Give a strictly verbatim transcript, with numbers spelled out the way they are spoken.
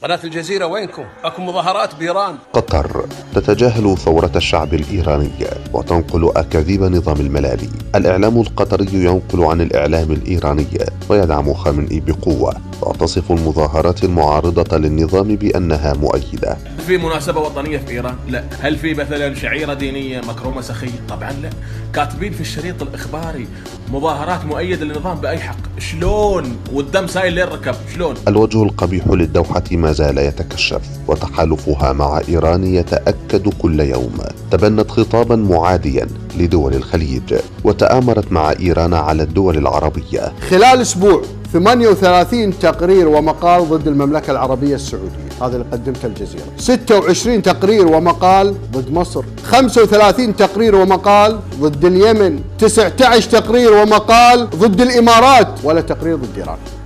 قناة الجزيرة وينكم؟ أكو مظاهرات بإيران. قطر تتجاهل ثورة الشعب الإيراني وتنقل أكاذيب نظام الملالي. الإعلام القطري ينقل عن الإعلام الإيراني ويدعم خامنئي بقوة، وتصف المظاهرات المعارضة للنظام بأنها مؤيدة. في مناسبة وطنية في إيران؟ لا. هل في مثلا شعيرة دينية مكرومة سخية؟ طبعا لا. كاتبين في الشريط الإخباري مظاهرات مؤيدة للنظام بأي حق. شلون؟ والدم سايل لين ركب. شلون؟ الوجه القبيح للدوحة ما زال يتكشف، وتحالفها مع إيران يتأكد كل يوم. تبنت خطابا معاديا لدول الخليج، وتآمرت مع إيران على الدول العربية. خلال أسبوع ثمانية وثلاثين تقرير ومقال ضد المملكة العربية السعودية، هذا اللي قدمته الجزيرة. ستة وعشرين تقرير ومقال ضد مصر، خمسة وثلاثين تقرير ومقال ضد اليمن، تسعة عشر تقرير ومقال ضد الإمارات، ولا تقرير ضد إيران.